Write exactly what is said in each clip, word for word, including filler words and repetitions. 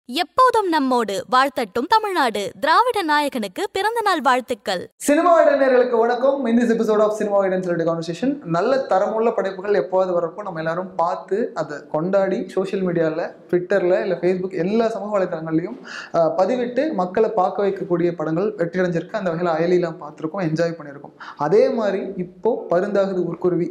எப்போதும் நம்மோடு வாழ்த்தட்டும் தமிழ்நாடு. திராவிட நாயகனுக்கு பிறந்த நாள் வாழ்த்துக்கள். சினிமா இடைநேர்களுக்கு வணக்கம். இந்த எபிசோட் ஆஃப் சினிமா இடன் சொல்லிட்டு கான்வர்சேஷன். நல்ல தரமுள்ள படைப்புகள் எப்போது வரப்போ நம்ம எல்லாரும் பார்த்து அதை கொண்டாடி சோஷியல் மீடியாவில், ட்விட்டரில், இல்லை ஃபேஸ்புக் எல்லா சமூக வலைத்தளங்கள்லையும் பதிவிட்டு மக்களை பார்க்க வைக்கக்கூடிய படங்கள் வெற்றியடைஞ்சிருக்கு. அந்த வகையில் அயலிலாம் பார்த்துருக்கோம், என்ஜாய் பண்ணியிருக்கோம். அதே மாதிரி இப்போது பருந்தாகுது ஊர் குருவி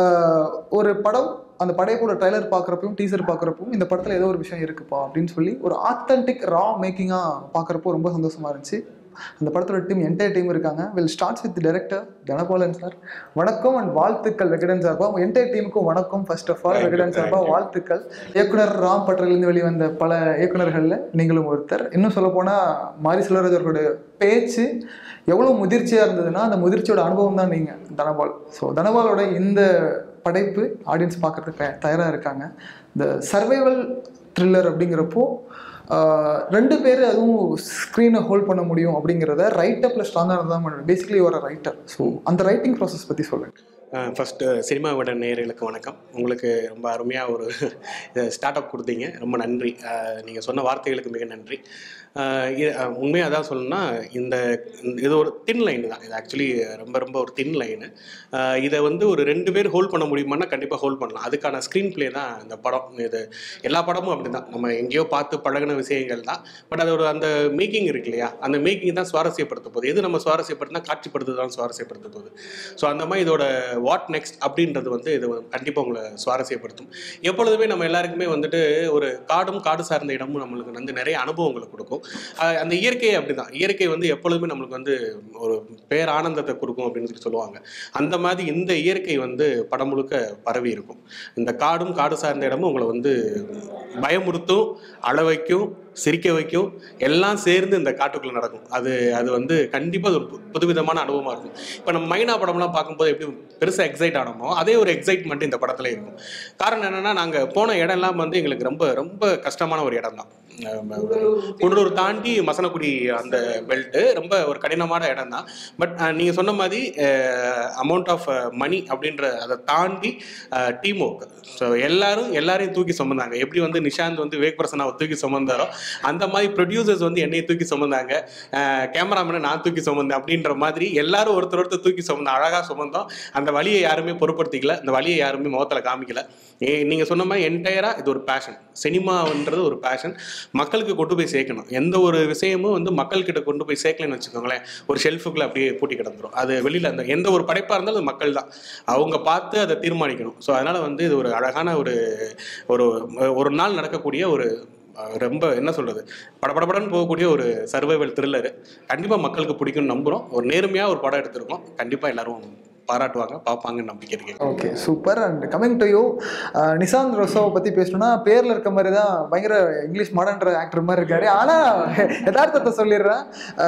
ஒரு படம், அந்த படைப்போட ட்ரைலர் பார்க்குறப்பையும் டீசர் பார்க்குறப்பவும் இந்த படத்தில் ஏதோ ஒரு விஷயம் இருக்குப்பா அப்படின்னு சொல்லி ஒரு ஆத்தென்டிக் ரா மேக்கிங்காக பார்க்குறப்போ ரொம்ப சந்தோஷமாக இருந்துச்சு. அந்த படத்தோட டீம் என்டையர் டீம் இருக்காங்க. Will starts with director Dhanapalan sir. வணக்கம் அண்ட் வாழ்த்துக்கள். வெங்கடன் சார்பா உங்கள் என்டையர் டீமுக்கும் வணக்கம். ஃபர்ஸ்ட் ஆஃப் ஆல் வெங்கடன் சார்பா வாழ்த்துக்கள். இயக்குனர் ராம் பட்டரிலிருந்து வெளிவந்த பல இயக்குநர்களில் நீங்களும் ஒருத்தர். இன்னும் சொல்ல போனால் மாரி செல்வராஜ் அவர்களுடைய பேச்சு எவ்வளோ முதிர்ச்சியாக இருந்ததுன்னா அந்த முதிர்ச்சியோட அனுபவம் தான் நீங்கள் தனபால். ஸோ தனபாலோட இந்த படைப்பு ஆடியன்ஸ் பார்க்கறதுக்கு தயாராக இருக்காங்க. இந்த சர்வைவல் த்ரில்லர் அப்படிங்கிறப்போ ரெண்டு பேர் அதுவும் ஸ்க்ரீனை ஹோல்ட் பண்ண முடியும் அப்படிங்கிறத ரைட்டப்பில் ஸ்ட்ராங்காக தான் பண்ணுவேன். பேசிக்கலி ஒரு ரைட்டர். ஸோ அந்த ரைட்டிங் ப்ராசஸ் பற்றி சொல்லுங்கள். ஃபஸ்ட்டு சினிமாவோட நேயர்களுக்கு வணக்கம். உங்களுக்கு ரொம்ப அருமையாக ஒரு ஸ்டார்ட் அப் கொடுத்தீங்க, ரொம்ப நன்றி. நீங்கள் சொன்ன வார்த்தைகளுக்கு மிக நன்றி. உண்மையாக அதான் சொல்லணும்னா, இந்த இது ஒரு தின் லைனு தான். இது ஆக்சுவலி ரொம்ப ரொம்ப ஒரு தின் லைனு. இதை வந்து ஒரு ரெண்டு பேர் ஹோல்ட் பண்ண முடியுமான்னா கண்டிப்பாக ஹோல்ட் பண்ணலாம். அதுக்கான ஸ்க்ரீன் பிளே தான் இந்த படம். இது எல்லா படமும் அப்படி தான், நம்ம எங்கேயோ பார்த்து பழகின விஷயங்கள் தான். பட் அதோட அந்த மேக்கிங் இருக்கு இல்லையா, அந்த மேக்கிங் தான் சுவாரஸ்யப்படுத்த போகுது. எது நம்ம சுவாரஸ்யப்படுத்தினா காட்சிப்படுத்து தான் சுவாரஸ்யப்படுத்த போகுது. ஸோ அந்த மாதிரி இதோட வாட் நெக்ஸ்ட் அப்படின்றது வந்து இது கண்டிப்பாக உங்களை சுவாரஸ்யப்படுத்தும். எப்பொழுதுமே நம்ம எல்லாருக்குமே வந்துட்டு ஒரு காடும் காடு சார்ந்த இடமும் நம்மளுக்கு வந்து நிறைய அனுபவங்களை கொடுக்கும். அந்த இயற்கை அப்படிதான், இயற்கை வந்து எப்பொழுதுமே நம்மளுக்கு வந்து ஒரு பேர் ஆனந்தத்தை கொடுக்கும் அப்படின்னு சொல்லி சொல்லுவாங்க. அந்த மாதிரி இந்த இயற்கை வந்து படம் முழுக்க பரவி இருக்கும். இந்த காடும் காடு சார்ந்த இடமும் உங்களை வந்து பயமுறுத்தும், அழ வைக்கும், சிரிக்க வைக்கும், எல்லாம் சேர்ந்து இந்த காட்டுக்குள்ளே நடக்கும். அது அது வந்து கண்டிப்பாக ஒரு புதுவிதமான அனுபவமாக இருக்கும். இப்போ நம்ம மைனா படம்லாம் பார்க்கும்போது எப்படி பெருசாக எக்ஸைட் ஆனோமோ அதே ஒரு எக்ஸைட்மெண்ட் இந்த படத்தில் இருக்கும். காரணம் என்னென்னா, நாங்கள் போன இடம்லாம் வந்து எங்களுக்கு ரொம்ப ரொம்ப கஷ்டமான ஒரு இடம் தான். குண்டூர் தாண்டி மசனக்குடி அந்த பெல்ட்டு ரொம்ப ஒரு கடினமான இடம் தான். பட் நீங்கள் சொன்ன மாதிரி அமௌண்ட் ஆஃப் மணி அப்படின்ற அதை தாண்டி டீம் ஒர்க். ஸோ எல்லாரும் எல்லாரையும் தூக்கி சுமந்தாங்க. எப்படி வந்து நிஷாந்த் வந்து விவேக் பிரசன்னாவை தூக்கி சுமந்தாரோ அந்த மாதிரி ப்ரொடியூசர்ஸ் வந்து என்னையை தூக்கி சுமந்தாங்க, கேமராமேனை நான் தூக்கி சுமந்தேன் அப்படின்ற மாதிரி எல்லாரும் ஒருத்தர் ஒருத்தர் தூக்கி சுமந்தோம், அழகாக சுமந்தோம். அந்த வழியை யாருமே பொருட்படுத்திக்கல, அந்த வழியை யாருமே முகத்தில் காமிக்கல. ஏ நீங்கள் சொன்ன மாதிரி என்டையராக இது ஒரு பேஷன். சினிமான்றது ஒரு பேஷன். மக்களுக்கு கொண்டு போய் சேர்க்கணும். எந்த ஒரு விஷயமும் வந்து மக்கள்கிட்ட கொண்டு போய் சேர்க்கலன்னு வச்சுக்கோங்களேன், ஒரு ஷெல்ஃபுக்குள்ள அப்படியே பூட்டி கிடந்துரும். அது வெளியில் அந்த எந்த ஒரு படைப்பாக இருந்தாலும் அது மக்கள் தான், அவங்க பார்த்து அதை தீர்மானிக்கணும். ஸோ அதனால் வந்து இது ஒரு அழகான ஒரு ஒரு ஒரு நாள் நடக்கக்கூடிய ஒரு ரொம்ப என்ன சொல்கிறது, படபடபடன்னு போகக்கூடிய ஒரு சர்வைவல் த்ரில்லரு. கண்டிப்பாக மக்களுக்கு பிடிக்கும்னு நம்புகிறோம். ஒரு நேர்மையாக ஒரு படம் எடுத்திருக்கோம். கண்டிப்பாக எல்லாரும் பாராட்டுவாங்க, பார்ப்பாங்கன்னு நம்பிக்கை இருக்கு. Okay, super. And coming to you, Nishanth ரோசோவை பற்றி பேசணும்னா பேரில் இருக்க மாதிரி தான் பயங்கர இங்கிலீஷ் மாடர்ன்ற ஆக்டர் மாதிரி இருக்காரு. ஆனால் யதார்த்தத்தை சொல்லிடுறேன்,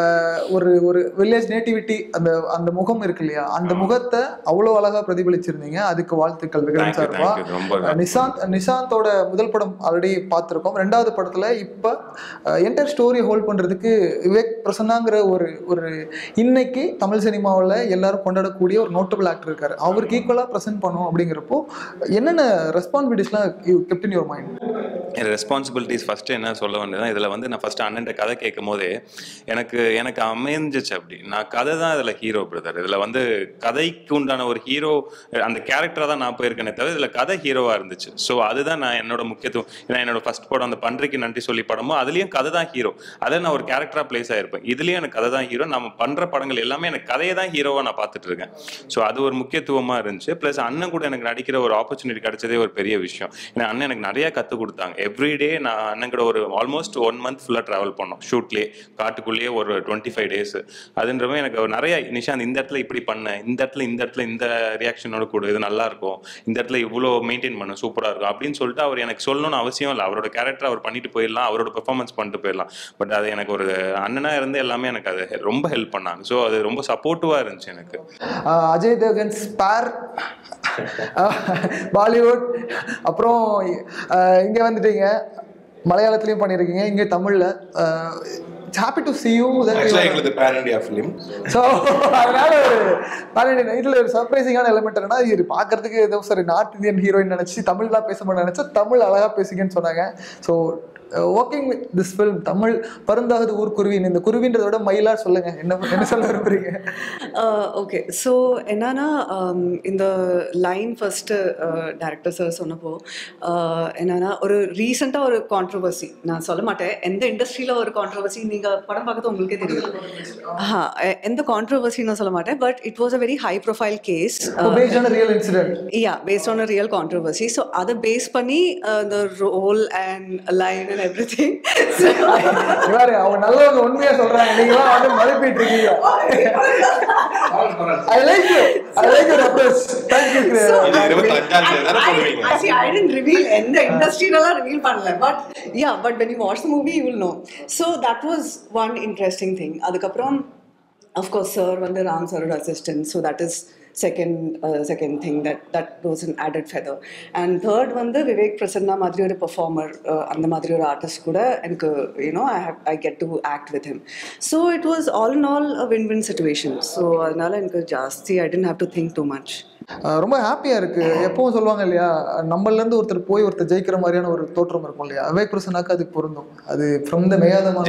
ஒரு ஒரு வில்லேஜ் நேட்டிவிட்டி அந்த அந்த முகம் இருக்கு இல்லையா, அந்த முகத்தை அவ்வளோ அழகாக பிரதிபலிச்சிருந்தீங்க. அதுக்கு வாழ்த்துக்கள் விக்ரம் சார்பா. நிஷாந்த் நிஷாந்தோட முதல் படம் ஆல்ரெடி பார்த்துருக்கோம். ரெண்டாவது படத்தில் இப்போ என்டையர் ஸ்டோரி ஹோல்ட் பண்ணுறதுக்கு விவேக் பிரசன்னாங்கிற ஒரு ஒரு இன்னைக்கு தமிழ் சினிமாவில் எல்லாரும் கொண்டாடக்கூடிய ஒரு நோட் ஆக்டர் இருக்காரு. அவருக்கு ஈக்குவலா பிரசன்ட் பண்ணும் அப்படிங்கிறப்போ என்னென்ன ரெஸ்பான்சிபிலிட்டிஸ்லாம் you kept in your mind? Responsibilities first என்ன சொல்ல வேண்டியதான், இதில் வந்து நான் ஃபர்ஸ்ட் அண்ணன் கதை கேட்கும் போதே எனக்கு எனக்கு அமைஞ்சிச்சு அப்படி. நான் கதை தான் இதில் ஹீரோ பிரதர். இதில் வந்து கதைக்கு உண்டான ஒரு ஹீரோ, அந்த கேரக்டராக தான் நான் போயிருக்கேனே தவிர இதில் கதை ஹீரோவாக இருந்துச்சு. ஸோ அதுதான் நான் என்னோட முக்கியத்துவம். ஏன்னா என்னோட ஃபர்ஸ்ட் படம் அந்த பன்றைக்கு நன்றி சொல்லி படமோ அதுலேயும் கதை தான் ஹீரோ. அதை நான் ஒரு கேரக்டராக பிளேஸ் ஆகிருப்பேன். இதுலேயும் எனக்கு கதை தான் ஹீரோ. நம்ம பண்ணுற படங்கள் எல்லாமே எனக்கு கதையை தான் ஹீரோவாக நான் பார்த்துட்டு இருக்கேன். ஸோ அது ஒரு முக்கியத்துவமாக இருந்துச்சு. ப்ளஸ் அண்ணன் கூட எனக்கு நடிக்கிற ஒரு ஆப்பர்ச்சுனிட்டி கிடைச்சதே ஒரு பெரிய விஷயம். ஏன்னா அண்ணன் எனக்கு நிறையா கற்றுக் கொடுத்தாங்க. எவ்ரிடே நான் அண்ணன் கூட ஒரு ஆல்மோஸ்ட் ஒன் மந்த் ஃபுல்லாக ட்ராவல் பண்ணோம். ஷூட்லேயே காட்டுக்குள்ளேயே ஒரு டுவெண்ட்டி ஃபைவ் டேஸ். அதுன்றவே எனக்கு நிறைய நிஷாந்த் இந்த இடத்துல இப்படி பண்ண, இந்த இடத்துல இந்த இடத்துல இந்த ரியாக்ஷனோட கூட இது நல்லா இருக்கும், இந்த இடத்துல இவ்வளோ மெயின்டைன் பண்ண சூப்பராக இருக்கும் அப்படின்னு சொல்லிட்டு அவர் எனக்கு சொல்லணும்னு அவசியம் இல்லை. அவரோட கேரக்டர் அவர் பண்ணிட்டு போயிடலாம், அவரோட பெர்ஃபார்மன்ஸ் பண்ணிட்டு போயிடலாம். பட் அது எனக்கு ஒரு அண்ணனாக இருந்து எல்லாமே எனக்கு அது ரொம்ப ஹெல்ப் பண்ணாங்க. ஸோ அது ரொம்ப சப்போர்ட்டிவாக இருந்துச்சு எனக்கு. அஜய் தேவ்கன் ஸ்பார் பாலிவுட், அப்புறம் இங்கே வந்துட்டீங்க, மலையாளத்துலேயும் பண்ணியிருக்கீங்க, இங்கே தமிழில். happy to see you. Actually, எங்களுக்கு pan India film. So அதனால pan India இதுல ஒரு சர்ப்ரைசிங்கான எலிமெண்ட் என்னன்னா, இது பார்க்கறதுக்கு ஏதோ சரி நார்த் இந்தியன் ஹீரோயின் நினைச்சு தமிழ்லாம் பேச மாட்டேன் நினைச்சா தமிழ் அழகா பேசுங்கன்னு சொன்னாங்க. So working with this film Tamil பருந்தாகுது ஊர் குருவின் இந்த குருவின்றதோட மயிலா சொல்லுங்க என்ன என்ன சொல்ல விரும்புறீங்க? ஓகே ஸோ என்னன்னா இந்த லைன் ஃபர்ஸ்ட்டு டைரக்டர் சார் சொன்னப்போ என்னன்னா ஒரு ரீசெண்டாக ஒரு கான்ட்ரவர்சி, நான் சொல்ல மாட்டேன் எந்த இண்டஸ்ட்ரியில் ஒரு கான்ட்ரவர்சி, நீங்கள் படம் பார்க்கறது உங்களுக்கே தெரியும். ஆ எந்த கான்ட்ரவர்சி நான் சொல்ல மாட்டேன், but it was a very high profile case based on real incident. Yeah based on a real controversy. So அதை பேஸ் பண்ணி இந்த role and line and everything. அவங்க நல்லவங்க உண்மையா சொல்றாங்க, நீங்களா வந்து மதிப்பிட்டு இருக்கீங்க. I like you. I like your approach. Thank you. Actually, I didn't reveal in the industry nalla reveal pannala, but yeah, but when you watch the movie you will know. So that was one interesting thing. Adukapram of course sir vande Ram sir assistant, so that is second uh, second thing that that was an added feather. And third vande Vivek Prasanna madri oru performer and madri oru artist kuda enku you know I have I get to act with him, so it was all in all a win-win situation. So adnala enku jaasti I didn't have to think too much. ரொம்ப ஹாப்பியாக இருக்குது. எப்பவும் சொல்லுவாங்க இல்லையா, நம்மளேருந்து ஒருத்தர் போய் ஒருத்தர் ஜெயிக்கிற மாதிரியான ஒரு தோற்றம் இருக்கும் இல்லையா, விவேக் பிரசன்னாக்கு அதுக்கு பொருந்தும். அது ஃப்ரம் த மேயாதமான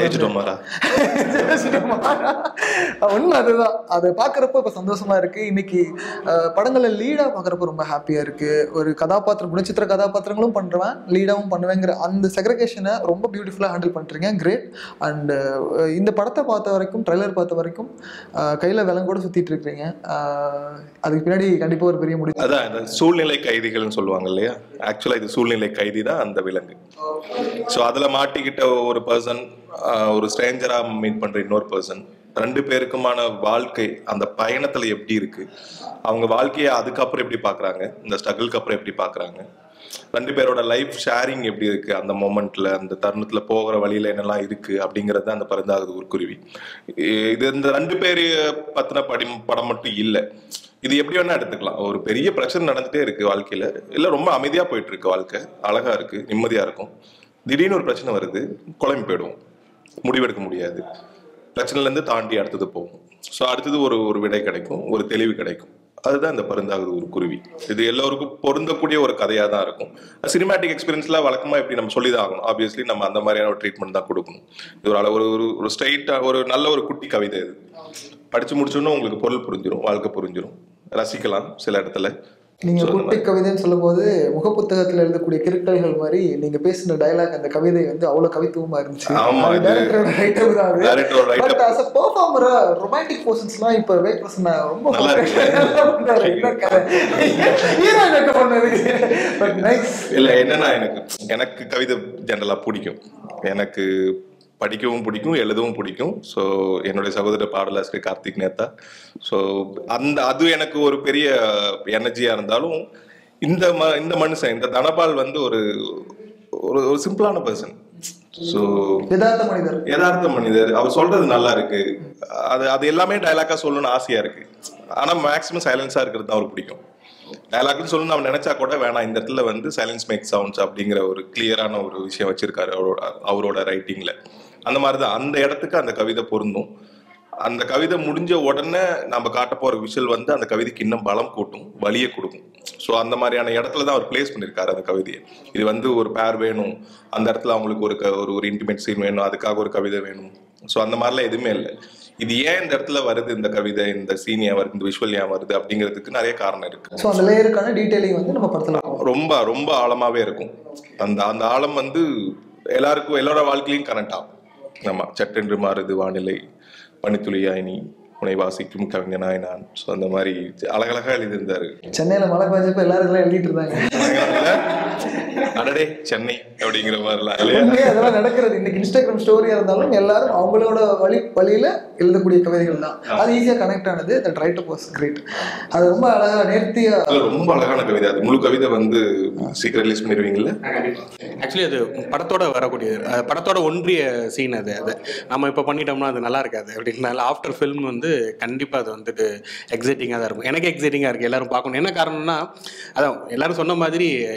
உண்மை அதுதான். அதை பார்க்குறப்போ இப்போ சந்தோஷமாக இருக்குது. இன்னைக்கு படங்களில் லீடாக பார்க்குறப்போ ரொம்ப ஹாப்பியாக இருக்குது. ஒரு கதாபாத்திரம் குணச்சித்திர கதாபாத்திரங்களும் பண்ணுறேன், லீடாகவும் பண்ணுவேங்கிற அந்த செக்ரிகேஷனை ரொம்ப பியூட்டிஃபுல்லாக ஹேண்டில் பண்ணுறீங்க. கிரேட். அண்டு இந்த படத்தை பார்த்த வரைக்கும், ட்ரெய்லர் பார்த்த வரைக்கும் கையில் விலங்கோட சுற்றிட்டு இருக்கிறீங்க. அதுக்கு பின்னாடி கண்டிப்பாக ஒரு பெரிய முடிவு. அதான் சூழ்நிலை கைதிகள்னு சொல்லுவாங்க இல்லையா, ஆக்சுவலா இது சூழ்நிலை கைதி தான் அந்த விலங்கு. ஸோ அதுல மாட்டிக்கிட்ட ஒரு பர்சன், ஒரு ஸ்ட்ரேஞ்சரா மீட் பண்ற இன்னொரு பர்சன், ரெண்டு பேருக்குமான வாழ்க்கை அந்த பயணத்துல எப்படி இருக்கு, அவங்க வாழ்க்கையை அதுக்கப்புறம் எப்படி பாக்குறாங்க, இந்த ஸ்ட்ரகிள்க்கு அப்புறம் எப்படி பாக்குறாங்க, ரெண்டு பேரோட லைஃப் ஷேரிங் எப்படி இருக்கு அந்த மொமெண்ட்ல, அந்த தருணத்துல போகிற வழியில என்னெல்லாம் இருக்கு அப்படிங்கறது அந்த பருந்தாகுது ஊர் குருவி. இது இந்த ரெண்டு பேரு பத்தின படி படம் மட்டும் இல்லை, இது எப்படி வேணா எடுத்துக்கலாம். ஒரு பெரிய பிரச்சனை நடந்துட்டே இருக்கு வாழ்க்கையில, இல்ல ரொம்ப அமைதியா போயிட்டு இருக்கு வாழ்க்கை, அழகா இருக்கு, நிம்மதியா இருக்கும். திடீர்னு ஒரு பிரச்சனை வருது, குழம்பு போயிடுவோம், முடிவெடுக்க முடியாது, பிரச்சனைல இருந்து தாண்டி அடுத்தது போகும். ஸோ அடுத்தது ஒரு ஒரு விடை கிடைக்கும், ஒரு தெளிவு கிடைக்கும். அதுதான் இந்த பருந்தாகுது ஒரு குருவி. இது எல்லோருக்கும் பொருந்தக்கூடிய ஒரு கதையா தான் இருக்கும். சினிமேட்டிக் எக்ஸ்பீரியன்ஸ்ல வழக்கமா இப்படி நம்ம சொல்லிதான் ஆகணும். ஆப்வியஸ்லி நம்ம அந்த மாதிரியான ஒரு ட்ரீட்மெண்ட் தான் கொடுக்கணும். இது ஒரு ஒரு ஸ்ட்ரைட்டா ஒரு நல்ல ஒரு குட்டி கவிதை. இது படிச்சு முடிச்சோன்னா உங்களுக்கு பொருள் புரிஞ்சிடும், வாழ்க்கை புரிஞ்சிடும், ரசிக்கலாம் சில இடத்துல. நீங்க குட்டி கவிதைன்னு சொல்லும் போது முகப்புத்தகத்துல எழுதக்கூடிய கிறுக்கல்கள் மாதிரி நீங்க பேசின டயலாக், அந்த கவிதை வந்து அவ்வளவு கவித்துவமா இருந்துச்சு. ரொமான்டிக் போர்ஷன்ஸ்லாம் இப்ப விவேக் பிரசன்னா ரொம்ப இல்ல. என்னன்னா எனக்கு எனக்கு கவிதை ஜெனரலா பிடிக்கும், எனக்கு படிக்கவும் பிடிக்கும், எழுதவும் பிடிக்கும். ஸோ என்னுடைய சகோதர பாடலாசிரியர் கார்த்திக் நேத்தா. ஸோ அந்த அது எனக்கு ஒரு பெரிய எனர்ஜியா இருந்தாலும், இந்த ம இந்த மனுஷன் இந்த தனபால் வந்து ஒரு ஒரு சிம்பிளான பர்சன். ஸோ யதார்த்த மனிதர் யதார்த்த மனிதர் அவர் சொல்றது நல்லா இருக்கு. அது அது எல்லாமே டைலாக்கா சொல்லணும்னு ஆசையா இருக்கு. ஆனா மேக்ஸிமம் சைலன்ஸா இருக்கிறது தான் அவருக்கு பிடிக்கும். டைலாக்னு சொல்லணும்னு அவன் நினைச்சா கூட வேணாம், இந்த இடத்துல வந்து சைலன்ஸ் மேக் சவுண்ட்ஸ் அப்படிங்கிற ஒரு கிளியரான ஒரு விஷயம் வச்சிருக்காரு அவரோட அவரோட ரைட்டிங்ல. அந்த மாதிரிதான் அந்த இடத்துக்கு அந்த கவிதை பொருந்தும். அந்த கவிதை முடிஞ்ச உடனே நம்ம காட்ட போற விஷயம் வந்து அந்த கவிதைக்கு இன்னும் பலம் கூட்டும், வலியை கொடுக்கும். ஸோ அந்த மாதிரியான இடத்துல தான் அவர் பிளேஸ் பண்ணியிருக்காரு அந்த கவிதையை. இது வந்து ஒரு பேர் வேணும், அந்த இடத்துல அவங்களுக்கு ஒரு ஒரு ஒரு இன்டிமேட் சீன் வேணும், அதுக்காக ஒரு கவிதை வேணும். ஸோ அந்த மாதிரிலாம் எதுவுமே இல்லை. இது ஏன் இந்த இடத்துல வருது, இந்த கவிதை, இந்த சீன் ஏன் வருது, இந்த விஷுவல் ஏன் வருது அப்படிங்கிறதுக்கு நிறைய காரணம் இருக்கு. ஸோ அந்த லேயருக்கான டீடைலிங் வந்து நம்ம படத்துல ரொம்ப ரொம்ப ஆழமாவே இருக்கும். அந்த அந்த ஆழம் வந்து எல்லாருக்கும் எல்லாரோட வாழ்க்கையிலையும் கனெக்ட் ஆகும். ஆமா, சட்டென்று மாறுது வானிலை, பனித்துளியாய் நீ, உனை வாசிக்கும் கவிஞனாய் நான். ஸோ அந்த மாதிரி அழகழகா எழுதியிருந்தாரு. சென்னையில மழை பெஞ்சப்ப எல்லாரும் எழுதிட்டு இருந்தாங்க, அடடே சென்னை அப்படிங்கிற மாதிரிலாம் அதெல்லாம் நடக்கிறது. இன்னைக்கு இன்ஸ்டாகிராம் ஸ்டோரியா இருந்தாலும் எல்லாரும் அவங்களோட வழி வழியில எழுதக்கூடிய கவிதைகள் தான். அது ஈஸியா கனெக்ட் ஆனது. That writer was great. அது ரொம்ப அழகா நேர்த்தியா, ரொம்ப அழகான கவிதை. அது முழு கவிதை வந்து சீக்கிரம் ரிலீஸ் பண்ணிடுவீங்களா? ஆக்சுவலி அது படத்தோட வரக்கூடிய படத்தோட ஒன்றிய சீன். அது அது நம்ம இப்போ பண்ணிட்டோம்னா அது நல்லா இருக்காது அப்படின்னால ஆஃப்டர் ஃபில்ம் வந்து கண்டிப்பாக அது வந்துட்டு எக்ஸைட்டிங்காக தான் இருக்கும். எனக்கு எக்ஸைட்டிங்காக இருக்குது, எல்லாரும் பார்க்கணும். என்ன காரணம்னா அதான் எல்லாரும் சொன்ன மாதிரி இருவரோட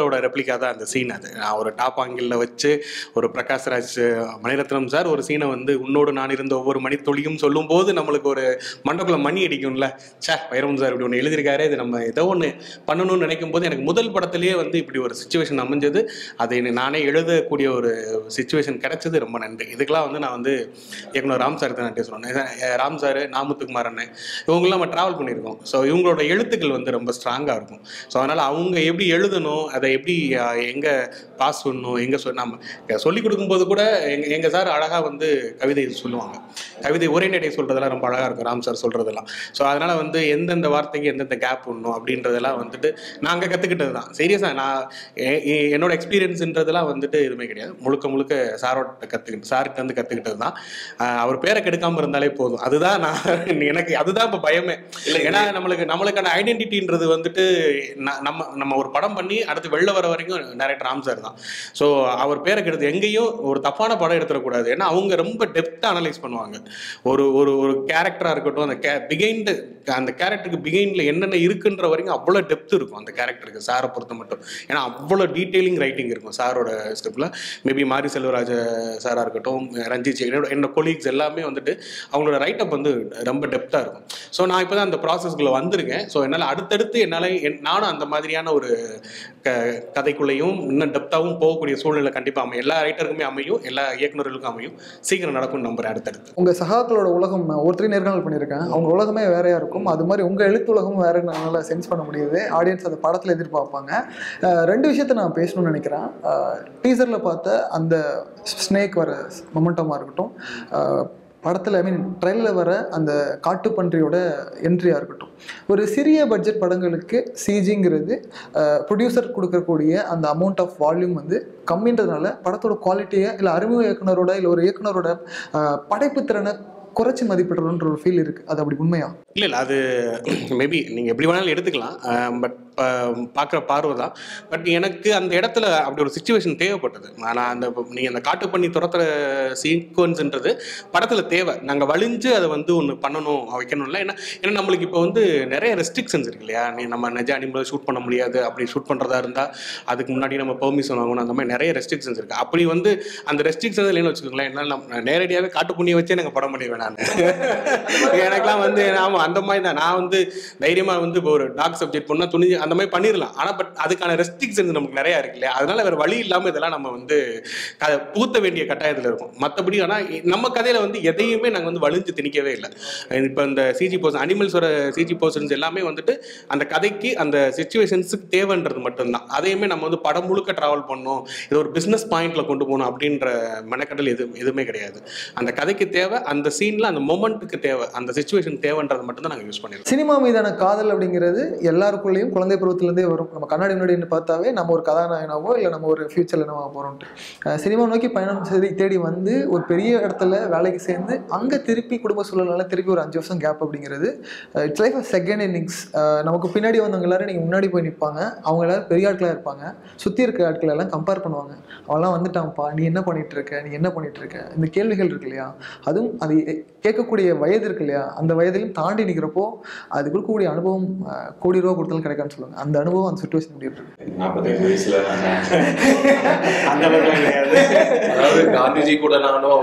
படத்தோட ரெப்ளிகா தான் அந்த சீன். அது நான் ஒரு டாப் ஆங்கிளில் வச்சு ஒரு பிரகாஷ் ராஜ் மணிரத்னம் சார் ஒரு சீனை வந்து உன்னோடு நான் இருந்த ஒவ்வொரு மணி துளியும் சொல்லும் போது நம்மளுக்கு ஒரு மண்டக்குள்ள மணி அடிக்கும்ல, சே வைரம் சார் இப்படி ஒன்று எழுதியிருக்காரு, இது நம்ம ஏதோ ஒன்று பண்ணணும்னு நினைக்கும் போது எனக்கு முதல் படத்திலேயே வந்து இப்படி ஒரு சுச்சுவேஷன் அமைஞ்சது. அதை நானே எழுதக்கூடிய ஒரு சுச்சுவேஷன் கிடைச்சது. ரொம்ப நன்றி. இதுக்கெல்லாம் வந்து நான் வந்து இயக்குனர் ராம் சார் தான் நன்றி சொல்லணும். ராம் சார், நாமுத்துக்குமார் அண்ணன், இவங்கெல்லாம் நம்ம ட்ராவல் பண்ணியிருக்கோம். ஸோ இவங்களோட எழுத்துக்கள் வந்து ரொம்ப ஸ்ட்ராங்காக இருக்கும். ஸோ அதனால் அவங்க எப்படி எழுதணும், அதை எப்படி எங்கே பாஸ் பண்ணணும், எங்கே சொல் நம்ம சொல்லிக் கொடுக்கும்போது கூட எங்கள் எங்கள் சார் அழகாக வந்து கவிதை சொல்லுவாங்க. கவிதை உரைநடை சொல்கிறதெல்லாம் ரொம்ப அழகாக இருக்கும் ராம் சார் சொல்கிறதெல்லாம். ஸோ அதனால் வந்து எந்தெந்த வார்த்தைக்கு எந்தெந்த கேப் பண்ணணும் அப்படின்றதெல்லாம் வந்துட்டு நாங்கள் கற்றுக்கிட்டது தான். சீரியஸாக நான் என்னோட எக்ஸ்பீரியன்ஸுன்றதெல்லாம் வந்துட்டு எதுவுமே கிடையாது. முழுக்க முழுக்க சாரோட்ட கற்றுக்கிட்டு சார்கிட்ட வந்து கற்றுக்கிட்டது தான். அவர் பேரை கெடுக்காமல் இருந்தாலே போதும். அதுதான் நான் எனக்கு அதுதான் இப்போ பயமே இல்லை. ஏன்னா நம்மளுக்கு நம்மளுக்கான ஐடென்டிட்டின்றது வந்துட்டு நம்ம நம்ம ஒரு படம் பண்ணி அடுத்து வெளில வர வரைக்கும் டைரக்டர் ராம் சார் தான். ஸோ அவர் பேரை கெடுத்து எங்கேயும் ஒரு தப்பான படம் எடுத்துடக்கூடாது. ஏன்னா அவங்க ரொம்ப டெப்த்தாக அனலைஸ் பண்ணுவாங்க. ஒரு ஒரு ஒரு கேரக்டராக இருக்கட்டும், அந்த கே பிகைண்ட் அந்த கேரக்டருக்கு பிகைண்டில் என்னென்ன இருக்குன்ற வரைக்கும் அவ்வளோ டெப்த் இருக்கும் அந்த கேரக்டருக்கு சாரை பொறுத்த மட்டும். ஏன்னா அவ்வளோ டீட்டெயிலிங் ரைட்டிங் இருக்கும் சாரோட ஸ்கிரிப்டில். மேபி மாரி செல்வராஜ சாராக இருக்கட்டும், ரஞ்சித் என்னோட என்னோட கொலீக்ஸ் எல்லாமே வந்துட்டு அவங்களோட ரைட்டப் வந்து ரொம்ப டெப்த்தாக இருக்கும். ஸோ நான் இப்போ தான் அந்த ப்ராசஸ்குள்ளே வந்திருக்கேன். ஸோ என்னால் அடுத்தடுத்து என்னால் நானும் அந்த மாதிரியான ஒரு க கதைக்குள்ளேயும் இன்னும் டெப்த்தாகவும் போகக்கூடிய சூழ்நிலை கண்டிப்பாக அமையும். எல்லா ரைட்டருக்குமே அமையும், எல்லா இயக்குநர்களுக்கும் அமையும். சீக்கிரம் நடக்கும் நம்புறேன். அடுத்தடுத்து உங்கள் சகாக்களோட உலகம் நான் ஒருத்தரையும் நேர்காணல் பண்ணியிருக்கேன். அவங்க உலகமே வேறையாக இருக்கும். அது மாதிரி உங்கள் எழுத்து உலகமும் வேறு நல்லா சென்ஸ் பண்ண முடியுது. ஆடியன்ஸ் அந்த படத்தில் எதிர்பார்ப்பாங்க. ரெண்டு விஷயத்தை நான் பேசணும்னு நினைக்கிறேன். டீசரில் பார்த்த அந்த ஸ்னேக் வர மொமெண்டமாக இருக்கட்டும், படத்தில் ஐ மீன் ட்ரெயிலில் வர அந்த காட்டுப்பன்றியோட என்ட்ரியாக இருக்கட்டும். ஒரு சிறிய பட்ஜெட் படங்களுக்கு சிஜிங்கிறது ப்ரொடியூசர் கொடுக்கக்கூடிய அந்த அமௌண்ட் ஆஃப் வால்யூம் வந்து கம்மின்றதுனால படத்தோட குவாலிட்டியை இல்லை அறிமுக இயக்குனரோட இல்லை ஒரு இயக்குனரோட படைப்பு திறனை குறைச்சி மதிப்பிடுறோன்ற ஒரு ஃபீல் இருக்குது. அது அப்படி உண்மையா? இல்லை இல்லை அது மேபி நீங்கள் எப்படி வேணாலும் எடுத்துக்கலாம். பட் பார்க்குற பார்வை தான். பட் எனக்கு அந்த இடத்துல அப்படி ஒரு சுச்சுவேஷன் தேவைப்பட்டது. நான் அந்த நீங்கள் அந்த காட்டு பண்ணி துரத்துற சீக்வன்ஸுன்றது படத்தில் தேவை. நாங்கள் வலிஞ்சு அதை வந்து ஒன்று பண்ணணும் வைக்கணும்ல. ஏன்னா ஏன்னா நம்மளுக்கு இப்போ வந்து நிறைய ரெஸ்ட்ரிக்ஷன்ஸ் இருக்கு இல்லையா. நீ நம்ம நிஜ அனிமல் ஷூட் பண்ண முடியாது. அப்படி ஷூட் பண்ணுறதா இருந்தால் அதுக்கு முன்னாடி நம்ம பெர்மிஷன் வாங்கணும். அந்த மாதிரி நிறைய ரெஸ்ட்ரிக்ஷன்ஸ் இருக்குது. அப்படி வந்து அந்த ரெஸ்ட்ரிக்ஷன்ஸ் இல்லைன்னு வச்சுக்கோங்களேன். என்னால் நம்ம நேரடியாகவே காட்டு புண்ணியை வச்சே எனக்கு படம் பண்ணிடுவேன் நான். எனக்குலாம் வந்து ஆமாம் அந்த மாதிரி தான். நான் வந்து தைரியமாக வந்து இப்போ ஒரு டாக் சப்ஜெக்ட் பண்ணால் துணிஞ்சு அந்த மாதிரி பண்ணிடலாம். ஆனால் பட் அதுக்கான ரெஸ்ட்ரிக்ஷன்ஸ் நமக்கு நிறையா இருக்கு இல்லையா. அதனால வேறு வழி இல்லாமல் இதெல்லாம் நம்ம வந்து பூத்த வேண்டிய கட்டாயத்தில் இருக்கும். மற்றபடி ஆனால் நம்ம கதையில் வந்து எதையுமே நாங்கள் வந்து வலிஞ்சு திணிக்கவே இல்லை. இப்போ இந்த சிஜி போர்ஷன் அனிமல்ஸோட சிஜி போர்ஷன்ஸ் எல்லாமே வந்துட்டு அந்த கதைக்கு அந்த சிச்சுவேஷன்ஸுக்கு தேவைன்றது மட்டும்தான். அதையுமே நம்ம வந்து படம் முழுக்க ட்ராவல் பண்ணணும், இது ஒரு பிஸ்னஸ் பாயிண்ட்ல கொண்டு போகணும் அப்படின்ற மெனக்கடல் எது எதுவுமே கிடையாது. அந்த கதைக்கு தேவை, அந்த சீனில் அந்த மொமெண்ட்டுக்கு தேவை, அந்த சிச்சுவேஷன் தேவைன்றது மட்டும்தான் நாங்கள் யூஸ் பண்ணிடுவோம். சினிமா மீதான காதல் அப்படிங்கிறது எல்லாருக்குள்ளேயும் குழந்தை பருவத்திலேருந்தே வரும். நம்ம கண்ணாடி முன்னாடி பார்த்தாவே நம்ம ஒரு கதாநாயகனாவோ இல்லை நம்ம ஒரு ஃபியூச்சரில் என்னவா போகிறோம்ட்டு சினிமா நோக்கி பயணம் செய்து தேடி வந்து ஒரு பெரிய இடத்துல வேலைக்கு சேர்ந்து அங்கே திருப்பி குடும்ப சூழலால் திருப்பி ஒரு அஞ்சு வருஷம் கேப் அப்படிங்கிறது இட்ஸ் லைஃப் செகண்ட் இன்னிங்ஸ். நமக்கு பின்னாடி வந்தவங்க எல்லாரும் நீங்கள் முன்னாடி போய் நிற்பாங்க. அவங்க எல்லாரும் பெரிய ஆட்களாக இருப்பாங்க. சுற்றி இருக்க ஆட்கள் எல்லாம் கம்பேர் பண்ணுவாங்க. அவெல்லாம் வந்துட்டான்ப்பா, நீ என்ன பண்ணிட்டு இருக்க, நீ என்ன பண்ணிட்டு இருக்க, இந்த கேள்விகள் இருக்கு இல்லையா. அதுவும் அது கேட்கக்கூடிய வயது இருக்கு இல்லையா. அந்த வயதிலையும் தாண்டி நிற்கிறப்போ அது கொடுக்கக்கூடிய அனுபவம் கோடி ரூபா கொடுத்தாலும் கிடைக்கான்னு சொல்லுவாங்க. அந்த அனுபவம் அந்த சுச்சுவேஷன் முடிவு நாற்பத்தஞ்சு வயசுல அந்த அளவுக்கு கிடையாது. அதாவது காந்திஜி கூட நானும்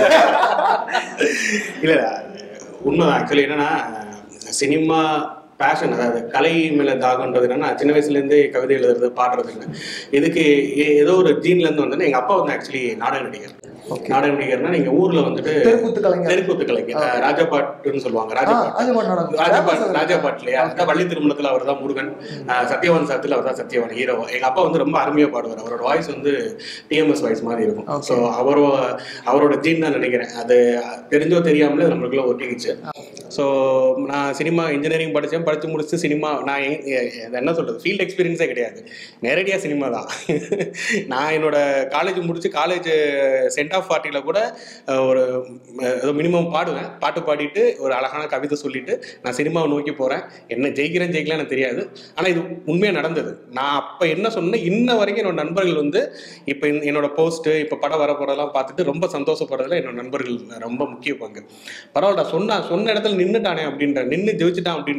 இல்லை உண்மைதான். ஆக்சுவலி என்னன்னா சினிமா பேஷன், அதாவது கலை மேலே தாகன்றது என்னன்னா சின்ன வயசுலேருந்து கவிதை எழுதுறது பாடுறதுன்னு இதுக்கு ஏதோ ஒரு ஜீன்லேருந்து வந்து எங்கள் அப்பா வந்து ஆக்சுவலி நாடக நடிகர். நாடக நடிகர்னா நீங்க ஊர்ல வந்துட்டு தெருக்கூத்து கலைஞர் தெருக்கூத்து கலைஞர் ராஜாபாட்டுன்னு சொல்லுவாங்க. ராஜாபாட் ராஜாபாட் ராஜாபாட் இல்லையா. வள்ளி திருமணத்துல அவர் தான் முருகன், சத்யவான் சாத்துல அவர் தான் சத்யவான் ஹீரோ. எங்க அப்பா வந்து ரொம்ப அருமையா பாடுவார். அவரோட வாய்ஸ் வந்து டிஎம்எஸ் வாய்ஸ் மாதிரி இருக்கும். ஸோ அவரோ அவரோட ஜீன் தான் நினைக்கிறேன். அது தெரிஞ்சோ தெரியாமலே நம்மளுக்குள்ள ஒட்டிக்கிச்சு. ஸோ நான் சினிமா இன்ஜினியரிங் படித்தேன். படித்து முடிச்சு சினிமா நான் என்ன சொல்கிறது ஃபீல்டு எக்ஸ்பீரியன்ஸே கிடையாது. நேரடியாக சினிமா தான். நான் என்னோட காலேஜ் முடிச்சு காலேஜ் சென்ட் ஆஃப் பார்ட்டியில் கூட ஒரு மினிமம் பாடுவேன். பாட்டு பாடிட்டு ஒரு அழகான கவிதை சொல்லிட்டு நான் சினிமாவை நோக்கி போகிறேன். என்ன ஜெயிக்கிறேன் ஜெயிக்கலாம் எனக்கு தெரியாது. ஆனால் இது உண்மையாக நடந்தது. நான் அப்போ என்ன சொன்னேன், இன்ன வரைக்கும் என்னோட நண்பர்கள் வந்து இப்போ என்னோட போஸ்ட்டு இப்போ படம் வர போகிறதெல்லாம் பார்த்துட்டு ரொம்ப சந்தோஷப்படுறதுல என்னோட நண்பர்கள் ரொம்ப முக்கிய பங்கு. பரவாயில்ல சொன்னா சொன்ன இடத்துல நின்றுட்டானே அப்படின்ற நின்று ஜெயிச்சுட்டான் அப்படின்றது மட்டும்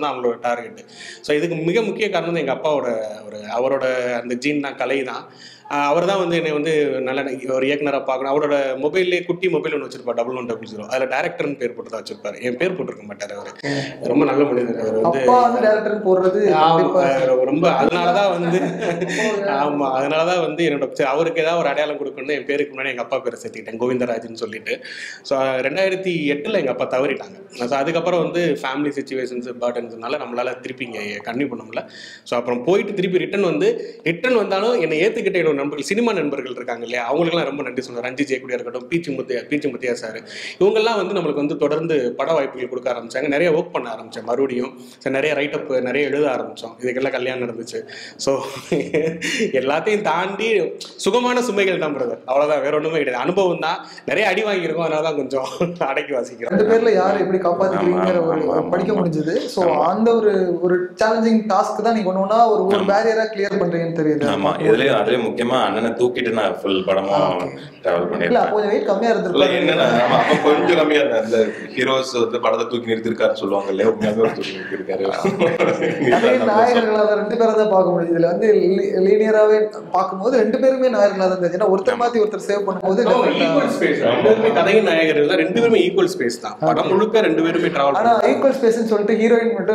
மட்டும்தான் அவங்களோட டார்கெட்டு. ஸோ இதுக்கு மிக முக்கிய காரணம் வந்து எங்கள் அப்பாவோட ஒரு அவரோட அந்த ஜீன் தான், கலை தான். அவர் தான் வந்து என்னை வந்து நல்ல ஒரு இயக்குனராக பார்க்கணும். அவரோட மொபைல்லே குட்டி மொபைல் ஒன்று வச்சிருப்பார், டபுள் ஒன் டபுள் ஜீரோ. அதில் டேரக்டர்னு பேர் போட்டு தான் வச்சிருப்பாரு. என் பேர் போட்டிருக்க மாட்டார் அவர். ரொம்ப நல்ல மனிதர் அவர் வந்து. போடுறது ரொம்ப அதனாலதான் வந்து ஆமா அதனாலதான் வந்து என்னோட அவருக்கு ஏதாவது ஒரு அடையாளம் கொடுக்கணும் என் பேருக்கு முன்னாடி எங்க அப்பா பேரை சேர்த்துக்கிட்டேன், கோவிந்தராஜ்னு சொல்லிட்டு. ஸோ ரெண்டாயிரத்தி எட்டுல எங்க அப்பா தவறிட்டாங்க. ஸோ அதுக்கப்புறம் வந்து ஃபேமிலி சுச்சுவேஷன்ஸ் பர்டன்ஸ்னால நம்மளால திருப்பி இங்கே கன்டினியூ பண்ண முடியல. ஸோ அப்புறம் போயிட்டு திருப்பி ரிட்டன் வந்து ரிட்டன் வந்தாலும் என்னை ஏற்றுக்கிட்ட என்னோட நண்பர்கள், சினிமா நண்பர்கள் இருக்காங்க இல்லையா, அவங்களுக்குலாம் ரொம்ப நன்றி சொல்லுவார். ரஞ்சி ஜெயக்குடியா இருக்கட்டும், பீச்சு முத்தியா பீச்சு முத்தியா சார், இவங்கெல்லாம் வந்து நம்மளுக்கு வந்து தொடர்ந்து பட வாய்ப்புகள் கொடுக்க ஆரம்பிச்சாங்க. நிறைய ஒர்க் பண்ண ஆரம்பித்தேன் மறுபடியும். ஸோ நிறைய ரைட்டப் நிறைய எழுத ஆரம்பித்தோம். இதுக்கெல்லாம் கல்யாணம் நடந்துச்சு. ஸோ எல்லாத்தையும் தாண்டி சுகமான சுமைகள் தான் பிரதர், அவ்வளோதான், வேற ஒன்றுமே கிடையாது. அனுபவம் தான், நிறைய அடி வாங்கியிருக்கோம், அதனால தான் கொஞ்சம் அடக்கி வாசிக்கிறோம். ரெண்டு பேர்ல யார் எப்படி காப்பாற்றிக்கிறீங்கிற ஒரு படிக்க முடிஞ்சது. ஸோ அந்த ஒரு ஒரு சேலஞ்சிங் டாஸ்க் தான் நீங்க ஒன்று ஒரு ஒரு பேரியரா கிளியர் பண்றீங்கன்னு தெரியுது. ஆமா, இதுலயும் அதே முக்கியமா அண்ணனை தூக்கிட்டு நான் ஃபுல் படமும் டிராவல் பண்ணிருக்கேன். கொஞ்சம் வெயிட் கம்மியா இருந்திருக்கும். என்னன்னா அப்ப கொஞ்சம் கம்மியா இருந்தேன். அந்த ஹீரோஸ் வந்து படத்தை தூக்கி நிறுத்திருக்காருன்னு சொல்லுவாங்க இல்லையா, உண்மையாவே ஒரு தூக்கி நிறுத்திருக்காரு. நாயகர்களாக ரெண்டு பேரை தான் பார்க்க முடியுது. இதுல வந்து லீனியராகவே பார்க்கும்போது ரெண்டு பேருமே நாயகர்களாக தான் இருந்துச்சு. ஏன்னா ஒருத்தர் மாத்தி ஒருத்தர் சேவ் பண்ணும்போது கதையின் நாயகர்கள் தான், ரெண்டு பேருமே ஈக்குவல் ஸ்பேஸ் தான். படம் முழுக்க ரெண்டு பேருமே டிராவல். ஆனா ஈக்குவல் ஸ்பேஸ்னு சொல்லிட்டு ஹீரோயின் மட்டும்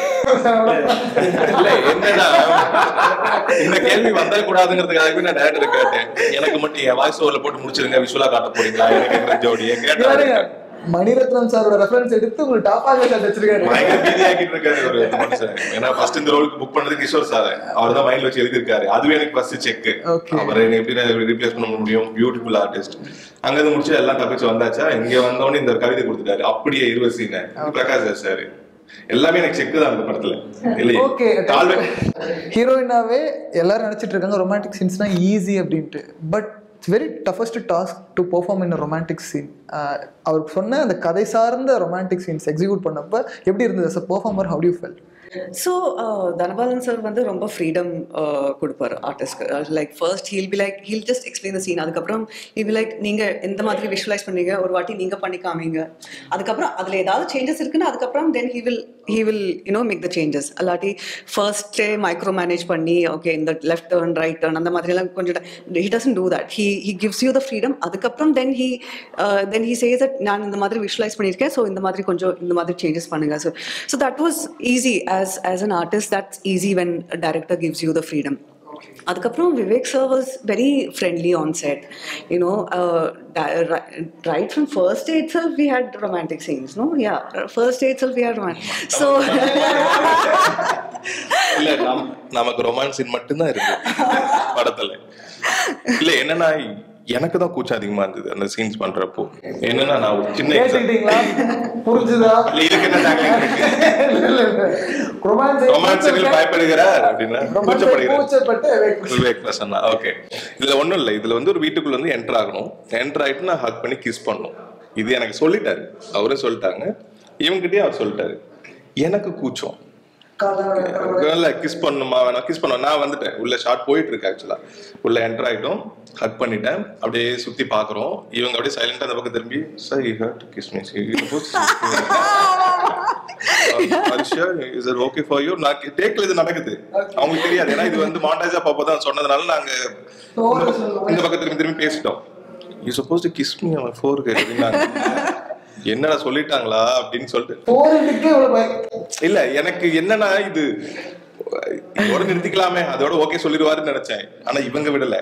இல்ல என்னன்னா இந்த கேள்வி வந்தா கூடாதுங்கிறதுக்காகவே நான் டேரக்டர் கேட்டேன், எனக்கு மட்டும் என் வாய்ஸ் ஓவர்ல போட்டு முடிச்சிருங்க, விஷுவலா காட்ட போறீங்களா எனக்கு ஜோடியே கேட்டாரு. மணிரத்னம் சாரோட ரெஃபரன்ஸ் எடுத்து உங்களுக்கு டாப்பாக வச்சிருக்காரு. பயங்கர பீதியாக்கிட்டு இருக்காரு ஒரு மனுஷன். ஏன்னா ஃபர்ஸ்ட் இந்த ரோலுக்கு புக் பண்ணது கிஷோர் சார், அவர் தான் மைண்ட்ல வச்சு எழுதிருக்காரு. அதுவே எனக்கு ஃபர்ஸ்ட் செக். அவர் எப்படி ரீப்ளேஸ் பண்ண முடியும், பியூட்டிஃபுல் ஆர்டிஸ்ட். அங்க இருந்து முடிச்சு எல்லாம் டாபிக்ஸ் வந்தாச்சா, இங்க வந்தவொடனே இந்த கவிதை கொடுத்துட்டாரு, அப்படியே இருபது சீன் பிரகாஷ் சார் எல்லாமே எனக்கு செக் தான் அந்த படத்துல. ஓகே, ஹீரோயினாவே எல்லாரும் நினைச்சிட்டு இருக்காங்க ரொமான்டிக் சீன்ஸ்னா ஈஸி அப்படின்ட்டு. But it's very toughest task to perform in romantic scene. அவர் சொன்ன அந்த கதை சார்ந்த ரொமான்டிக் சீன்ஸ் எக்ஸிக்யூட் பண்ணப்ப எப்படி இருந்தது as a performer? How do you feel? So Dhanapalan sir வந்து ரொம்ப ஃப்ரீடம் கொடுப்பார் ஆர்டிஸ்ட்க்கு. Like first he'll be like he'll just explain the scene. அதுக்கப்புறம் ஹீல் பி லைக் நீங்கள் எந்த மாதிரி விஷுவலைஸ் பண்ணீங்க, ஒரு வாட்டி நீங்கள் பண்ணி காமிங்க. அதுக்கப்புறம் அதில் ஏதாவது சேஞ்சஸ் இருக்குன்னா அதுக்கப்புறம் then he will he will you know make the changes. அல்லாட்டி ஃபர்ஸ்டே மைக்ரோ மேனேஜ் பண்ணி ஓகே இந்த லெஃப்ட் டர்ன் ரைட் டர்ன் அந்த மாதிரிலாம் கொஞ்சம் he doesn't do that. He he gives you the freedom. அதுக்கப்புறம் then he then he says that நான் இந்த மாதிரி விஷுவலைஸ் பண்ணியிருக்கேன், ஸோ இந்த மாதிரி கொஞ்சம் இந்த மாதிரி சேஞ்சஸ் பண்ணுங்க. So so that was easy. As as an artist, that's easy when a director gives you the freedom. Adukapram Vivek sir was very friendly on set, you know, uh, right from first day itself we had romantic scenes, no? Yeah, first day itself we had romantic. So இல்ல நமக்கு romance scene மட்டும் தான் இருக்கு படத்துல. இல்ல என்னன்னா எனக்கு தான் கூச்சம் அதிகமா இருந்தது அந்த சீன்ஸ் பண்றப்போ. என்னன்னா நான் ஒரு சின்ன புரிஞ்சுதா இதுக்கு என்ன ரொமான்ஸில் பயப்படுகிறார் அப்படின்னா கூச்சப்படுகிறார் விவேக் பிரசன்னா. ஓகே, இதுல ஒண்ணும் இல்லை. இதுல வந்து ஒரு வீட்டுக்குள்ள வந்து என்டர் ஆகணும். என்டர் ஆயிட்டு நான் ஹக் பண்ணி கிஸ் பண்ணணும். இது எனக்கு சொல்லிட்டாரு, அவரே சொல்லிட்டாங்க, இவங்கிட்டயே அவர் சொல்லிட்டாரு. எனக்கு கூச்சம், கிஸ் பண்ணுமா வேணா கிஸ் பண்ண. நான் வந்துட்டேன் உள்ள, ஷார்ட் போயிட்டு இருக்கு ஆக்சுவலா. உள்ள என்டர் ஆயிட்டோம், ஹக் பண்ணிட்டேன், அப்படியே சுத்தி பாக்குறோம். இவங்க அப்படியே சைலண்டா அந்த பக்கம் திரும்பி sir you have to kiss me is it okay for you. நான் டேக்ல இது நடக்குது, அவங்களுக்கு தெரியாது. ஏன்னா இது வந்து மாண்டாஜா பாப்பா சொன்னதுனால நாங்க இந்த பக்கம் திரும்பி திரும்பி பேசிட்டோம். You suppose to kiss me on forehead அப்படின்னாங்க. என்னடா சொல்லிட்டாங்களா அப்படின்னு சொல்லிட்டு இல்ல எனக்கு என்னன்னா இது இதோட நிறுத்திக்கலாமே, அதோட ஓகே சொல்லிடுவாருன்னு நினைச்சேன். ஆனா இவங்க விடல.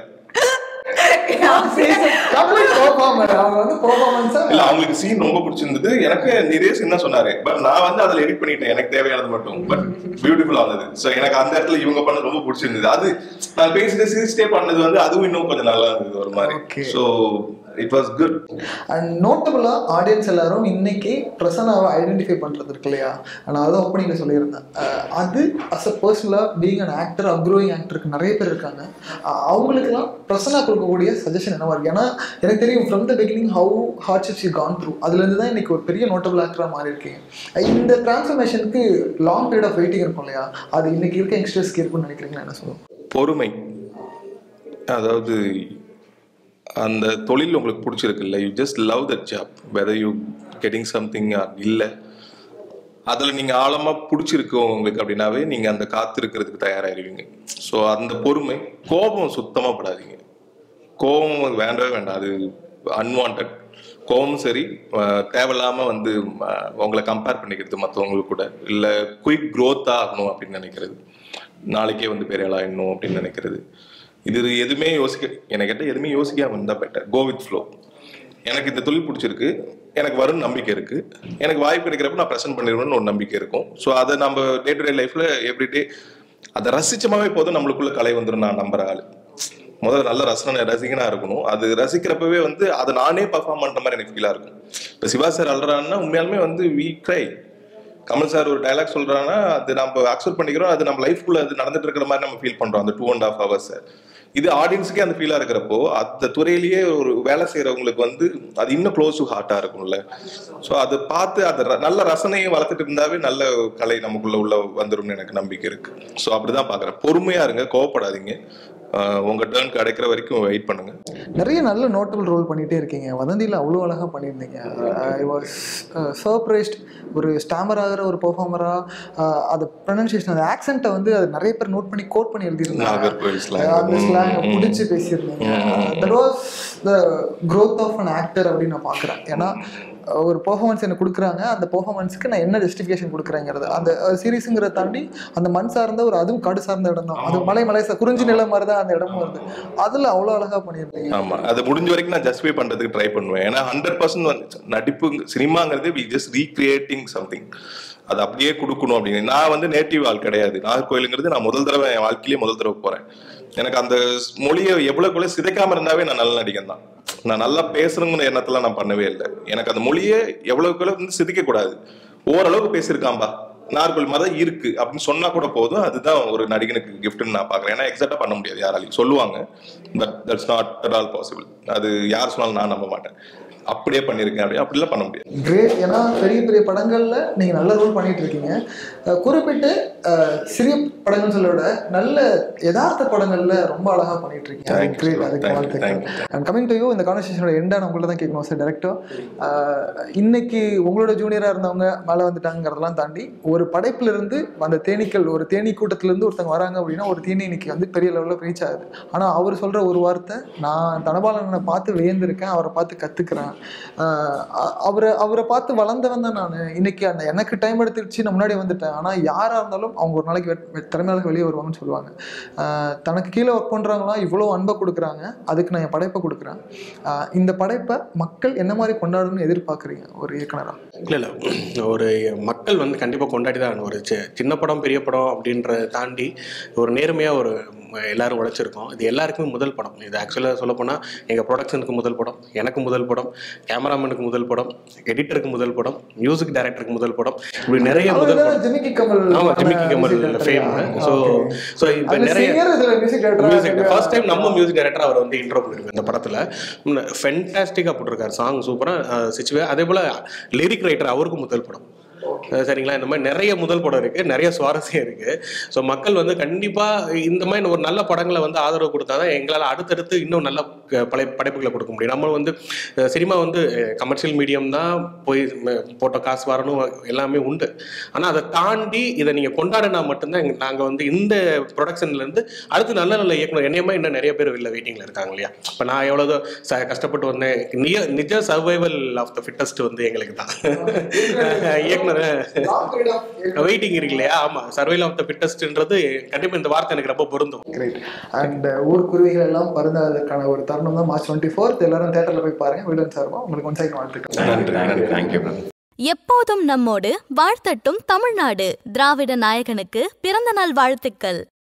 இல்ல அவங்களுக்கு சீன் ரொம்ப பிடிச்சிருந்தது. எனக்கு நிறைய சீன் தான் சொன்னாரு, பட் நான் வந்து அதுல எடிட் பண்ணிட்டேன் எனக்கு தேவையானது மட்டும். பட் பியூட்டிஃபுல்லா இருந்தது. சோ எனக்கு அந்த இடத்துல இவங்க பண்ணது ரொம்ப பிடிச்சிருந்தது. அது நான் பேசிட்டு சிரிச்சிட்டே பண்ணது வந்து அதுவும் இன்னும் கொஞ்சம் நல்லா இருந்தது ஒரு மாதிரி. So it was good. And நோட்டபிளா ஆடியன்ஸ் எல்லாரும் இன்னைக்கு பிரசன்னாவை ஐடென்டிஃபை பண்றது இருக்கு இல்லையா, நான் அதை ஓப்பனிங்ல சொல்லியிருந்தேன். அது அஸ் அ பர்சனலா பீயிங் அன் ஆக்டர், அப்க்ரோயிங் ஆக்டருக்கு நிறைய பேர் இருக்காங்க. அவங்களுக்குலாம் பிரசன்னா கொடுக்கக்கூடிய சஜஷன் என்னவா இருக்கு? ஏன்னா எனக்கு தெரியும் from the beginning how hardships you gone through, அதுல இருந்து தான் இன்னைக்கு ஒரு பெரிய நோட்டபிள் ஆக்டரா மாறி இருக்கீங்க. இந்த டிரான்ஸ்ஃபர்மேஷனுக்கு லாங் பீரியட் ஆஃப் வெயிட்டிங் இருக்கும் இல்லையா, அது இன்னைக்கு இருக்க யங்ஸ்டர்ஸ்க்கு இருக்குன்னு நினைக்கிறீங்களா? என்ன சொல்லுவோம்? பொறுமை. அதாவது அந்த தொழில் உங்களுக்கு பிடிச்சிருக்கு இல்லை, you just love that job, whether you getting something இல்லை, அதில் நீங்கள் ஆழமாக பிடிச்சிருக்கு உங்களுக்கு அப்படின்னாவே நீங்கள் அந்த காத்திருக்கிறதுக்கு தயாராகிடுவீங்க. ஸோ அந்த பொறுமை, கோபம் சுத்தமாக படாதீங்க. கோபம் வேண்டவே வேண்டாம், அது அன்வான்ட். கோபம் சரி, தேவையில்லாமல் வந்து உங்களை கம்பேர் பண்ணிக்கிறது மற்றவங்களுக்கு கூட, இல்லை குயிக் க்ரோத்தாக ஆகணும் அப்படின்னு நினைக்கிறது, நாளைக்கே வந்து பெரிய ஆளாக ஆகணும் அப்படின்னு நினைக்கிறது, இது எதுவுமே யோசிக்க எனக்கு கேட்டால் எதுவுமே யோசிக்காமல் இருந்தால் பெட்டர். Go with flow. எனக்கு இந்த தொழில் பிடிச்சிருக்கு, எனக்கு வரும்னு நம்பிக்கை இருக்குது, எனக்கு வாய்ப்பு கிடைக்கிறப்ப நான் ப்ரெசென்ட் பண்ணிடுவேன்னு ஒரு நம்பிக்கை இருக்கும். ஸோ அதை நம்ம டே டு டே லைஃப்பில் எவ்ரிடே அதை ரசிச்சமாவே போதும், நம்மளுக்குள்ள கலை வந்துடும். நான் நம்புற ஆள் முதல்ல நல்ல ரசனை ரசிகனா இருக்கணும். அது ரசிக்கிறப்பவே வந்து அதை நானே பர்ஃபார்ம் பண்ற மாதிரி எனக்கு ஃபீலா இருக்கும். இப்போ சிவா சார் அல்றான்னா உண்மையாலுமே வந்து வீ ட்ரை. கமல் சார் ஒரு டைலாக் சொல்றாங்கன்னா அது நம்ம அக்செப்ட் பண்ணிக்கிறோம், அது நம்ம லைஃப்குள்ள அது நடந்துட்டு இருக்கிற மாதிரி நம்ம ஃபீல் பண்றோம் அந்த டூ அண்ட் ஹாஃப் ஹவர்ஸ். இது ஆடியன்ஸுக்கே அந்த ஃபீலா இருக்கிறப்போ அந்த துறையிலேயே ஒரு வேலை செய்யறவங்களுக்கு வந்து அது இன்னும் க்ளோஸ் டு ஹார்ட்டா இருக்கும்ல. ஸோ அதை பார்த்து அதை நல்ல ரசனையை வளர்த்துட்டு இருந்தாவே நல்ல கலை நமக்குள்ள உள்ள வந்துரும்னு எனக்கு நம்பிக்கை இருக்கு. ஸோ அப்படிதான் பாக்குறேன். பொறுமையா இருங்க, கோவப்படாதீங்க, உங்க டர்னுக்கு அடைக்கிற வரைக்கும் வெயிட் பண்ணுங்க. நிறைய நல்ல நோட்டபிள் ரோல் பண்ணிட்டே இருக்கீங்க. வதந்தியில் அவ்வளோ அழகாக பண்ணியிருந்தீங்க. I was surprised. ஒரு ஸ்டாமர் ஆகிற ஒரு பெர்ஃபார்மராக அது ப்ரொனன்சியேஷன், அந்த ஆக்சென்ட்டை வந்து அது நிறைய பேர் நோட் பண்ணி கோட் பண்ணி எழுதியிருந்தாங்க. அந்த ஸ்லாங்கை பிடிச்சி பேசியிருந்தீங்க. That was the growth of an actor அப்படின்னு நான் பார்க்குறேன். ஏன்னா ஒரு பெர்ஃபார்மன்ஸ் எனக்கு கொடுக்குறாங்க, அந்த பெர்ஃபார்மன்ஸுக்கு நான் என்ன ஜஸ்டிஃபிகேஷன் கொடுக்குறேங்கிறது அந்த சீரீஸுங்கிறத தாண்டி அந்த மண் சார்ந்த ஒரு அதுவும் காடு சார்ந்த இடம் தான். அது மலை மலை குறிஞ்சி நிலம் மாதிரி தான் அந்த இடமும் வருது. அதில் அவ்வளோ அழகாக பண்ணியிருந்தீங்க. ஆமாம், அது முடிஞ்ச வரைக்கும் நான் ஜஸ்டிஃபை பண்ணுறதுக்கு ட்ரை பண்ணுவேன். ஏன்னா ஹண்ட்ரட் பர்சன்ட் வந்து நடிப்பு சினிமாங்கிறது வி ஜஸ்ட் ரீக்ரியேட்டிங் சம்திங், அது அப்படியே கொடுக்கணும் அப்படின்னு. நான் வந்து நேட்டிவ் ஆள் கிடையாது. நாகர்கோயிலுங்கிறது நான் முதல் தடவை என் வாழ்க்கையிலேயே முதல் தடவை போகிறேன். எனக்கு அந்த மொழியை எவ்வளோக்குள்ள சிதைக்காமல் இருந்தாவே நான் நல்ல நடிகன் தான். நான் நல்லா பேசுறேங்கிற எண்ணத்துல நான் பண்ணவே இல்லை. எனக்கு அந்த மொழியை எவ்வளவுக்குள்ள வந்து சிதிக்க கூடாது, ஓரளவுக்கு பேசியிருக்காம்பா, நார்கோயில் மாதிரி தான் இருக்கு அப்படின்னு சொன்னா கூட போதும். அதுதான் ஒரு நடிகனுக்கு கிஃப்ட்னு நான் பாக்குறேன். ஏன்னா எக்ஸாக்டா பண்ண முடியாது, யாராலையும் சொல்லுவாங்க, but that's not at all possible. அது யார் சொன்னாலும் நான் நம்ப மாட்டேன். அப்படியே பண்ணியிருக்கேன், அப்படியே அப்படிலாம் பண்ண முடியாது. கிரேட். ஏன்னா பெரிய பெரிய படங்கள்ல நீங்க நல்ல ரோல் பண்ணிட்டு இருக்கீங்க. குறிப்பிட்டு சிறிய படங்கள் சொல்ல விட நல்ல யதார்த்த படங்கள்ல ரொம்ப அழகா பண்ணிட்டு இருக்கீங்க. கிரேட். அதுக்கு வாழ்த்துக்கள். அண்ட் கமிங் டு யூ, இந்த கான்வர்சேஷனோட எண்டான உங்களை தான் கேட்கணும் சார் டைரக்டர். இன்னைக்கு உங்களோட ஜூனியரா இருந்தவங்க மேலே வந்துட்டாங்கிறதெல்லாம் தாண்டி ஒரு படைப்புல இருந்து அந்த தேனீக்கள், ஒரு தேனீ கூட்டத்துல இருந்து ஒருத்தவங்க வராங்க அப்படின்னா ஒரு தேனி இன்னைக்கு வந்து பெரிய லெவலில் ரீச் ஆகுது. ஆனா அவர் சொல்ற ஒரு வார்த்தை, நான் தனபாலனை பார்த்து வேந்திருக்கேன், அவரை பார்த்து கத்துக்கிறேன், அவரை அவரை பார்த்து வளர்ந்தவன் தான் நான். இன்னைக்கு அந்த எனக்கு டைம் எடுத்துருச்சு, நான் முன்னாடி வந்துட்டேன். ஆனால் யாராக இருந்தாலும் அவங்க ஒரு நாளைக்கு திறமையாக வெளியே வருவாங்கன்னு சொல்லுவாங்க. தனக்கு கீழே ஒர்க் பண்ணுறாங்களா இவ்வளோ அன்பை கொடுக்குறாங்க, அதுக்கு நான் என் படைப்பை கொடுக்குறேன். இந்த படைப்பை மக்கள் என்ன மாதிரி கொண்டாடணும்னு எதிர்பார்க்குறீங்க ஒரு இயக்குனரா? இல்லை இல்லை, ஒரு மக்கள் வந்து கண்டிப்பாக கொண்டாடி தான். ஒரு சின்ன படம் பெரிய படம் அப்படின்றத தாண்டி ஒரு நேர்மையாக ஒரு எல்லாரும் உழைச்சிருக்கோம். இது எல்லாருக்குமே முதல் படம். இது ஆக்சுவலாக சொல்ல போனால் எங்கள் ப்ரொடக்ஷனுக்கு முதல் படம், எனக்கு முதல் படம், கேமராமேனுக்கு முதல் படம், எடிட்டருக்கு முதல் படம், மியூசிக் டைரக்டருக்கு முதல் படம், இப்படி நிறைய முதல் படம். ஜிமிக்கி கமல். ஆமாம், ஜிமிக்கி கமல் ஃபேம். ஸோ ஸோ இப்போ நிறைய மியூசிக் ஃபர்ஸ்ட் டைம் நம்ம மியூசிக் டைரக்டர் அவர் வந்து இன்ட்ரோ பண்ணிருக்கோம் இந்த படத்தில். ஃபென்டாஸ்டிக்காக போட்டிருக்காரு, சாங் சூப்பராக சிச்சுவே. அதே போல் லிரிக் ரைட்டர் அவருக்கும் முதல் படம். சரிங்களா? இந்த மாதிரி நிறைய முதல் படம் இருக்குது, நிறைய சுவாரஸ்யம் இருக்குது. ஸோ மக்கள் வந்து கண்டிப்பாக இந்த மாதிரி ஒரு நல்ல படங்களை வந்து ஆதரவு கொடுத்தா தான் எங்களால் அடுத்தடுத்து இன்னும் நல்ல படை படைப்புகளை கொடுக்க முடியும். நம்ம வந்து சினிமா வந்து கமர்ஷியல் மீடியம் தான், போய் போட்ட காசு வரணும் எல்லாமே உண்டு. ஆனால் அதை தாண்டி இதை நீங்கள் கொண்டாடினா மட்டும்தான் நாங்கள் வந்து இந்த ப்ரொடக்ஷன்லேருந்து அடுத்து நல்ல நல்ல இயக்குனர் என்னையமா இன்னும் நிறைய பேர் வெளில வெயிட்டிங்கில் இருக்காங்க இல்லையா? இப்போ நான் எவ்வளோ ச கஷ்டப்பட்டு வந்தேன். நிஜ நிஜ சர்வைவல் ஆஃப் த ஃபிட்டஸ்ட் வந்து எங்களுக்கு தான் இயக்குனர் வெயிட்டிங் இருக்கு இல்லையா? ஆமா, சர்வைவல் ஆஃப் தி ஃபிட்டஸ்ட்ன்றது கண்டிப்பா இந்த வார்த்தை எனக்கு ரொம்ப பொருந்தும். கிரேட். அண்ட் ஊர் குருவிகள் எல்லாம் பருந்தாததுக்கான ஒரு தருணம் தான் மார்ச் டுவெண்ட்டி ஃபோர்த். எல்லாரும் தியேட்டர்ல போய் பாருங்க. வில்லன் சார்பா உங்களுக்கு ஒன் சைக்கிள் வாழ்த்துக்கள். நன்றி நன்றி. தேங்க்யூ. எப்போதும் நம்மோடு வாழ்த்தட்டும் தமிழ்நாடு. திராவிட நாயகனுக்கு பிறந்த நாள் வாழ்த்துக்கள்.